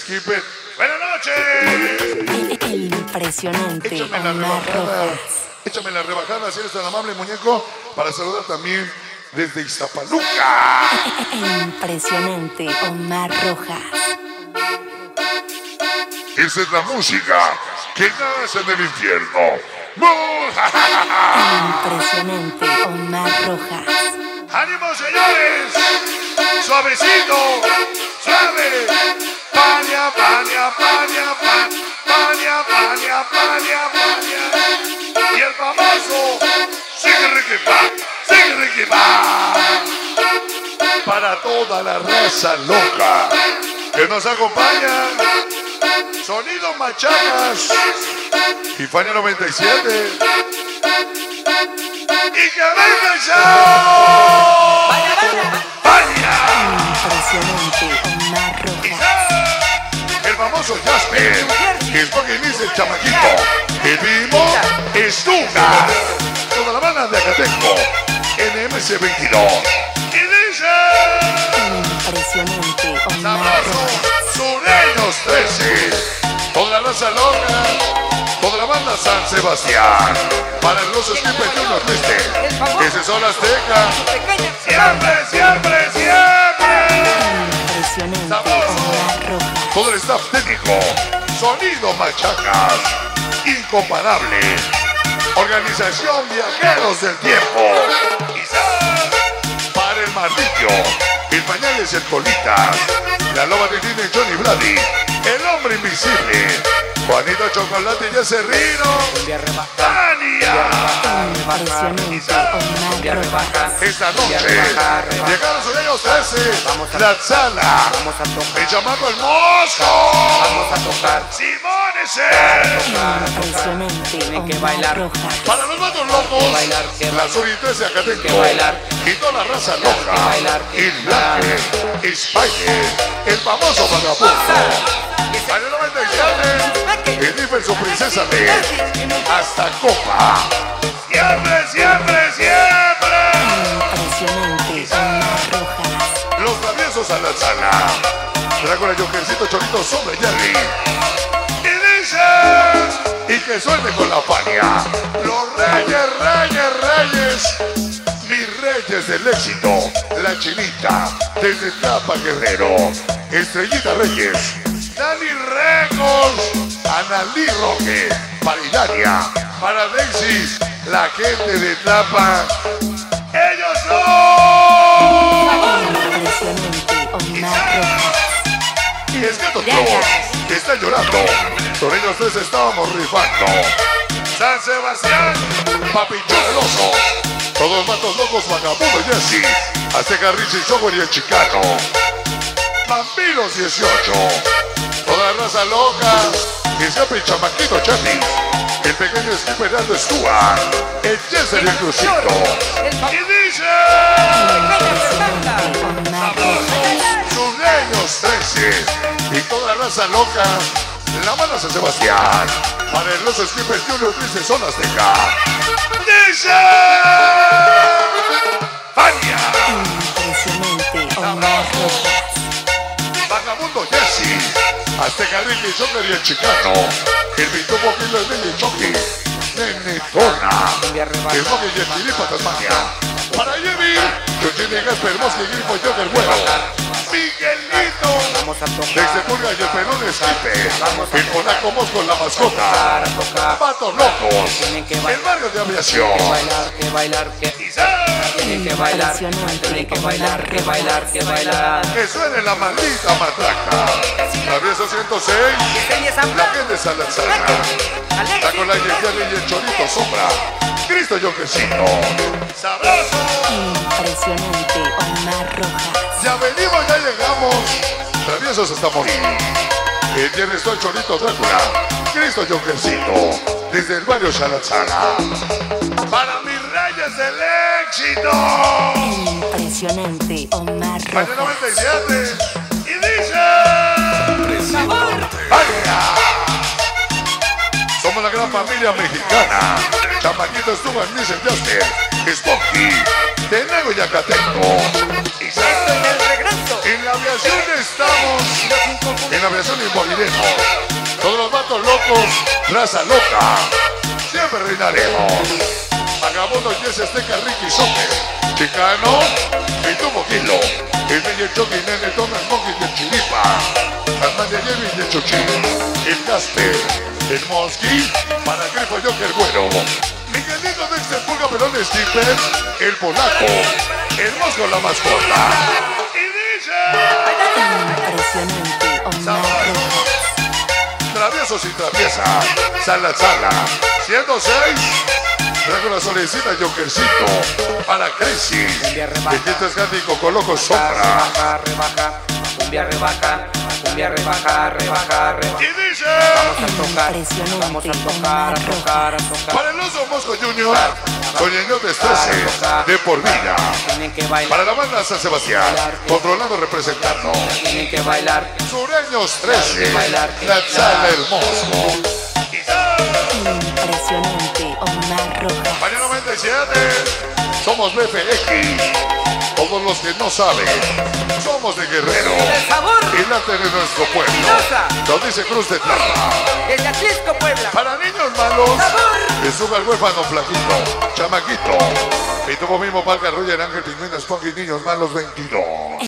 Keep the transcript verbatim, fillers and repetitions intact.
Skipper. ¡Buenas noches! El impresionante Échame la Omar rebajada. Rojas. Échame la rebajada, si eres tan amable, muñeco, para saludar también desde Iztapaluca. El impresionante Omar Rojas. Esa es la música que nace en el infierno. El impresionante Omar Rojas. ¡Ánimo, señores! ¡Suavecito! ¡Suave! ¡Paña, paña, paña, paña! ¡Paña, paña, paña, paña! Y el famoso sigue Riquipa, sigue Riquipa. Para toda la raza loca que nos acompaña, Sonido Machacas y Fania noventa y siete. ¡Y que venga el show! ¡Fania! Impresionante Omar Rojas. El famoso Jasper, el fucking dice el chamaquito, el vivo es Tuna, toda la banda de Acateco, N M C veintidós. Y dice... Impresionante Omar Sabroso, Rojas. Sureños trece, toda la raza loca, toda la banda San Sebastián, para el Los Skipper Junior Triste, ese son Azteca, siempre, siempre, siempre. Impresionante Sabroso. Omar Rojas. Todo el staff técnico, Sonido Machacas, incomparable, Organización Viajeros del Tiempo, Isaac, para el Martillo, el Pañales y el Colitas, la Loba de Disney Johnny Brady, el Hombre Invisible, Juanito Chocolate y ese Rino, Tania. Impresionante Omar Rojas. Esta noche llegaron sus ellos trece, la sala, el chamaco el Mosco, Vamos a tocar, Simón ese. Impresionante que Omar bailar. Rojas. Para los vatos locos, bailar, que la Suri trece Acateco, que bailar. y toda la raza loca, bailar, que el Black, Spider, el famoso vagabundo, Año noventa y siete, el Differ su princesa de hasta Copa, siempre, siempre, siempre. Impresionante Omar Rojas. Los traviesos a la sala, Drácula, Jokercito, Chorito, Sombra y Jerry. Y dices, y que suene con la Fania, los reyes, reyes, reyes, mis reyes del éxito, la Chinita, desde Tapa Guerrero, Estrellita Reyes, Dani Records, Analí Roque, para Idania, para Daisy, la gente de Tapa, ellos son. Impresionante Omar Rojas. Y es que todos están llorando. Torreños tres estábamos rifando. San Sebastián, Papichón el oso. Todos los matos locos, Vagabundo y Jessy. Azteca, Richie, Software y el Chicano. Vampiros dieciocho. Toda la raza loca. Y escape el chamaquito Chatis. El pequeño Skipper Aldo Stuart. El Jesse y el Crucito. Y dice... Impresionante Omar Rojas. Sureños trece y toda la raza loca, la banda San Sebastián, para el Los Skipper Junior Triste son Azteca. ¡Dice! ¡Fania! Impresionante Omar Rojas. Vagabundo Jessy, Azteca Ricky, Joker y el Chicano, el Pitupo Kilo de Billy Chucky, Nenetona, el Moque y el Filipa Tasmania, para Jimmy, Chuchini Gasper, Mosque y Grifo y Joker Bueno, Miguelito, vamos a tocar, desde Pulga y el Perón Esquipe, Vamos a el Polaco Mosco la mascota, tocar, a tocar. Patos Locos, Tienen que el bailar. barrio de aviación, Que bailar, que bailar, que tienen que bailar, Impresionante tienen que bailar, que bailar, que bailar. que suene la maldita matraca, Travieso ciento seis, la gente Salazar, está con la Yeyali y el Chorito Sombra, Cristo Jokercito, sabroso, Impresionante Omar Rojas. ya venimos, ya llegamos, traviesos hasta morir, el viernes está el Chorito Drácula, Cristo Jokercito, desde el barrio Salazar, para mis reyes del éxito, Impresionante Omar año Rojas. noventa y siete, y dice... ¡Vaya! Somos la gran familia mexicana. Chamaquito estuvo en Miss Justice, Spunky, Tenego y Acateco. Y Esto es el regreso. Y En la aviación estamos. En la aviación y moriremos. Todos los vatos locos, raza loca. Siempre reinaremos. Vagabundo, Jesse, Azteca, Ricky, Soque. Chicano y tu Boquilo. El medio Chucky, Nene, Thomas, Monkey y el Chiripa. Batman de Jerry y el Chuchín. El Casper, el Mosqui, para Grifo, Joker, Güero. Miguelito, Dexter, Pulga, Pelón, Skipper. El Polaco, el Mosco, la mascota. Y dice... Impresionante, Omar Rojas. Traviesos y traviesa. Sala, sala. ciento seis. Traigo la solecita, Jokercito. Para Crisis. Bendito es Gandhi, Coco Loco, Sombra. Rebaja, rebaja, cumbia rebaja, cumbia rebaja, rebaja, rebaja. Y dice... Vamos a tocar, vamos a tocar, a tocar, a tocar. Para el Oso Mosco Junior, con el no destrece de por vida. Tienen que bailar, Para la banda San Sebastián, controlando, representando. tienen que bailar. Sureños trece, la sala hermoso. Impresionante, Omar Rojas. Mañana noventa y siete, somos B F X. Todos los que no saben, somos de Guerrero. El sabor El arte de nuestro pueblo. Mendoza. Lo dice Cruz de Plata. desde Atlisco, Puebla. Para niños malos, Sabor. es un huérfano flaquito, chamaquito. Y tuvo mismo Palca, Roger, Ángel, Pingüino, Spongy, niños malos veintidós.